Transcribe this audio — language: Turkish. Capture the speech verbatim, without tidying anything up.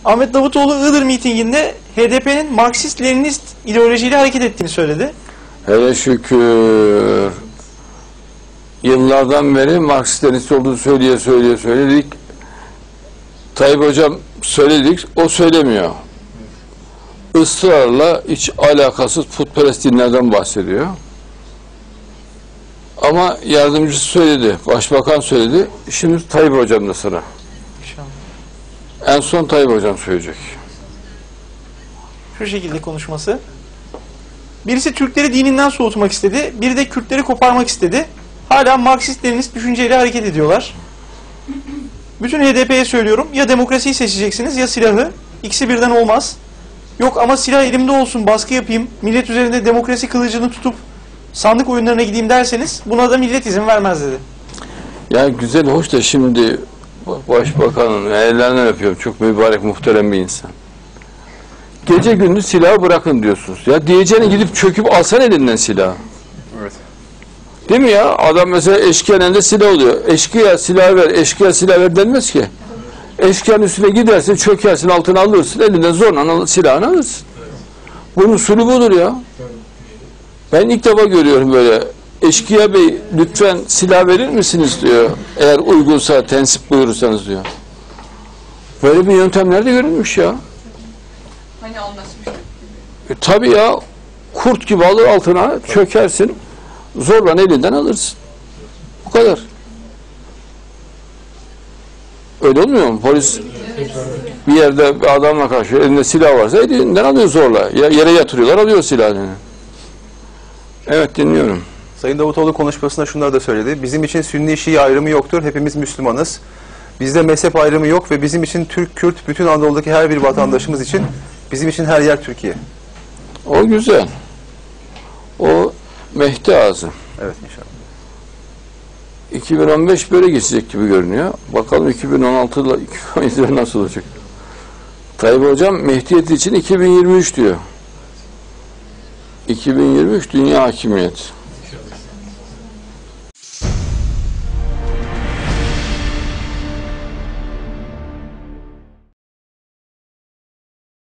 Ahmet Davutoğlu Iğdır mitinginde H D P'nin Marksist-Leninist ideolojiyle hareket ettiğini söyledi. Hele şükür yıllardan beri Marksist-Leninist olduğunu söyleye söyleye söyledik. Tayyip Hocam söyledik, o söylemiyor. Israrla hiç alakasız putperest dinlerden bahsediyor. Ama yardımcısı söyledi, başbakan söyledi. Şimdi Tayyip Hocam da sıra. En son Tayyip Hocam söyleyecek. Şu şekilde konuşması. Birisi Türkleri dininden soğutmak istedi, biri de Kürtleri koparmak istedi. Hala Marksist-Leninist düşünceyle hareket ediyorlar. Bütün H D P'ye söylüyorum, ya demokrasiyi seçeceksiniz ya silahı. İkisi birden olmaz. Yok ama silah elimde olsun, baskı yapayım, millet üzerinde demokrasi kılıcını tutup sandık oyunlarına gideyim derseniz buna da millet izin vermez dedi. Ya güzel, hoş da şimdi başbakanın ellerinden öpüyorum. Çok mübarek, muhterem bir insan. Gece gündüz silahı bırakın diyorsunuz. Ya diyeceğine gidip çöküp alsan elinden silahı. Evet. Değil mi ya? Adam mesela eşkıyanın elinde silah oluyor. Eşkıya silah ver, eşkıya silah ver denmez ki. Eşkıyanın üstüne gidersin, çökersin, altına alırsın, elinden zorla silahını alırsın. Bunun usulü budur ya. Ben ilk defa görüyorum böyle. Eşkıya Bey lütfen silah verir misiniz diyor. Eğer uygunsa tensip buyurursanız diyor. Böyle bir yöntemler de görülmüş ya. Hani anlaşmıştık. E, tabii ya, kurt gibi alır altına, çökersin, zorla elinden alırsın. Bu kadar. Öyle olmuyor mu? Polis bir yerde bir adamla karşı elinde silah varsa elinden alıyor zorla. Yere yatırıyorlar, alıyor silahını. Evet, dinliyorum. Sayın Davutoğlu konuşmasında şunları da söyledi. Bizim için Sünni-Şii ayrımı yoktur. Hepimiz Müslümanız. Bizde mezhep ayrımı yok ve bizim için Türk, Kürt, bütün Anadolu'daki her bir vatandaşımız için bizim için her yer Türkiye. O güzel. O Mehdi ağzı. Evet, inşallah. iki bin on beş böyle geçecek gibi görünüyor. Bakalım iki bin on altı ile iki bin on yedi nasıl olacak? Tayyip Hocam Mehdiyeti için iki bin yirmi üç diyor. iki bin yirmi üç dünya hakimiyeti.